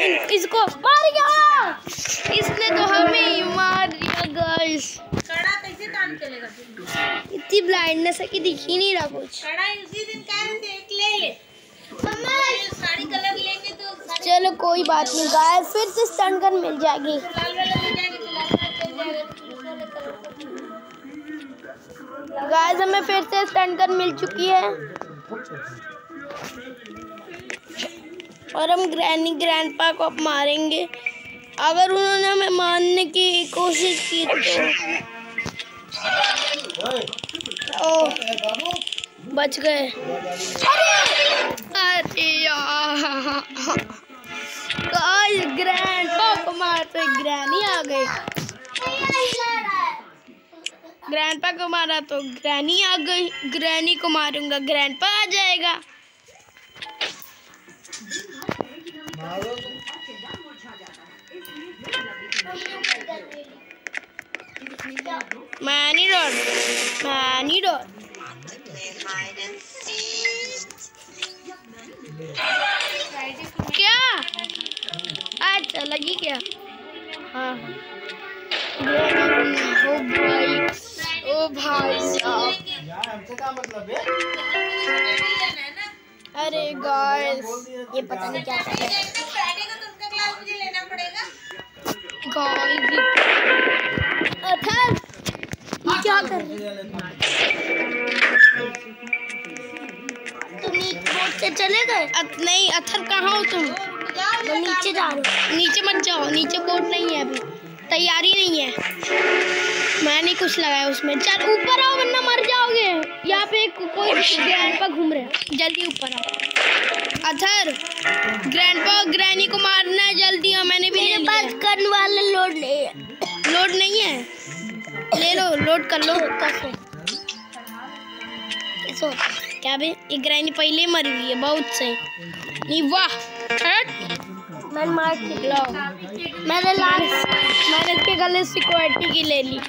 इसको मार गया, इसने तो हमें ही मार दिया गाइस। कड़ा कैसे काम चलेगा? इतनी ब्लाइंडनेस है कि दिख ही नहीं रहा कुछ। कड़ा उसी दिन कह रहे थे एक ले ले, मम्मा साड़ी कलर लेंगे तो चलो कोई बात नहीं गाइस, फिर से स्टंट गन मिल जाएगी। लाल वाला मिल जाएगा तो लाल वाला चल जाएगा। गाइस हमें फिर से स्टंट गन मिल चुकी है और हम ग्रैंडपा को अब मारेंगे। अगर उन्होंने हमें मारने की कोशिश की तो बच गए। अरे यार गाइस ग्रैंडपा को मारते ग्रैनी आ गई। ग्रैंडपा को मारा तो ग्रैनी आ गई, ग्रैनी को मारूंगा ग्रैंडपा आ जाएगा। मैनी डॉट क्या? अच्छा लगी क्या? हाँ ओ भाई साहब, अरे गाइस ये पता नहीं क्या कर रहे हैं गाइस। ये क्या कर रहे हैं? तुम बोट से चले गए? नहीं अथर कहाँ हो तुम? तो नीचे जा रहे हो। नीचे मत जाओ, नीचे बोट नहीं है, अभी तैयारी नहीं है। मैं नहीं कुछ लगाया उसमें। चल ऊपर आओ वरना मर जाओगे। यहाँ पे कोई ग्रैंडपा घूम रहे हैं, जल्दी ऊपर आओ। अथर ग्रैंडपा और ग्रैनी को मारना है जल्दी। हाँ मैंने भी मेरे पास गन वाला लोड नहीं है। लोड नहीं है? ले लो, लोड कर लो। क्या बे ये ग्रैनी पहले ही मरी हुई है, बहुत सही। नहीं वाह मैं मार के लो। मैंने इसके गले से सिक्योरिटी की ले ली।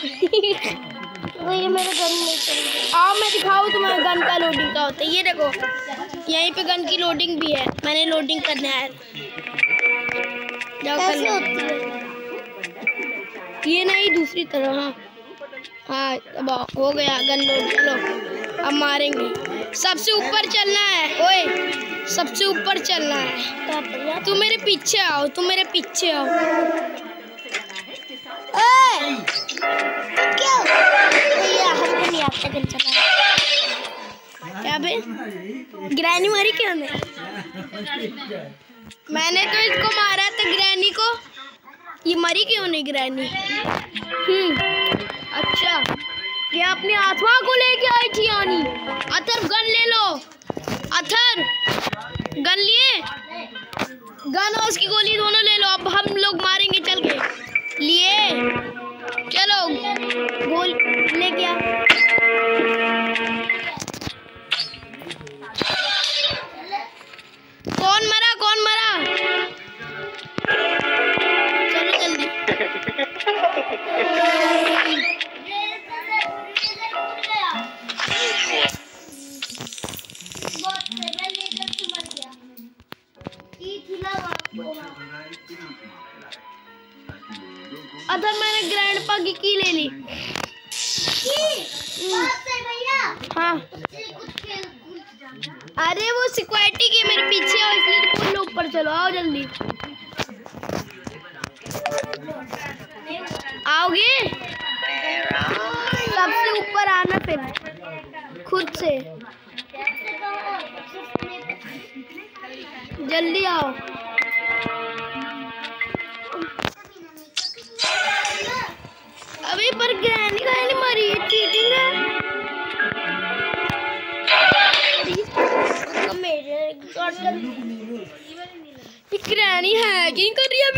वो ये मेरा गन नहीं चल। आओ मैं दिखाऊँ तुम्हें गन का लोडिंग का होता है। ये देखो यहीं पे गन की लोडिंग भी है, मैंने लोडिंग करना है। कैसे होती है? ये नहीं दूसरी तरह। हाँ अब हो गया गन लोड। चलो अब मारेंगे। सबसे ऊपर चलना है। ओए सबसे ऊपर चलना है। तुम मेरे पीछे आओ, तुम मेरे पीछे आओ। क्या हमको नहीं आता गन चलाना। क्या बे ग्रैनी मारी क्या? मैंने तो इसको मारा था ग्रैनी को। ये मरी क्यों नहीं ग्रैनी? अच्छा ये अपनी आत्मा को लेके आई थी यानी। अथर गन ले लो। अथर गन लिए? गन और उसकी गोली दोनों ले लो। अब हम लोग मारेंगे चल के। लिए चलो गोल ले गया। कौन मरा कौन मरा? चलो जल्दी। अगर मैंने ग्रैंडपा की ले ली। हाँ अरे वो सिक्योरिटी की मेरे पीछे आओ, इसलिए तो बोल लो ऊपर चलो। आओ जल्दी आओगे? सबसे ऊपर आना फिर खुद से। जल्दी आओ। अभी पर ग्रैनी का नहीं मरी है, चीटिंग है। ग्रैनी हैकिंग कर रही है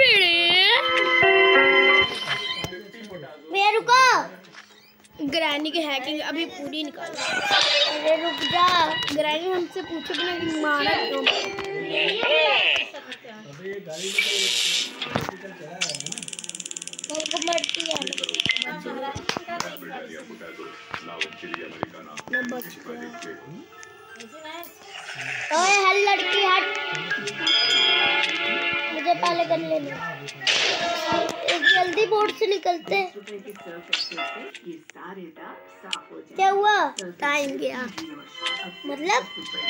मेरे रुको। ग्रैनी की हैकिंग अभी पूरी निकालो। अरे रुक जा, ग्रैनी हमसे पूछे बिना कि मारा क्यों। मरती है ओए हल लड़की हट, मुझे वाले कर लेने। जल्दी बोर्ड से निकलते। क्या हुआ? टाइम गया, मतलब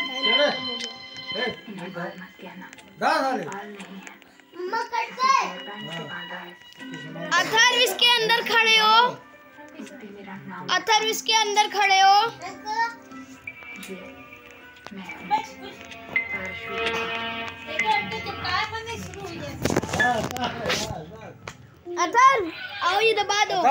अथर्व इसके अंदर खड़े हो। अथर्व इसके अंदर खड़े हो। अथर्व आओ, ये दबा दो।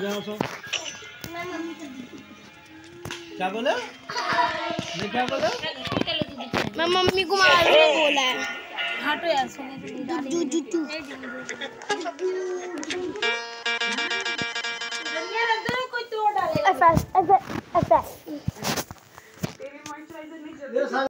क्या बोले? क्या बोले? मैं मम्मी को मारने को बोला है। हटो यार, कोई तोड़ डाले।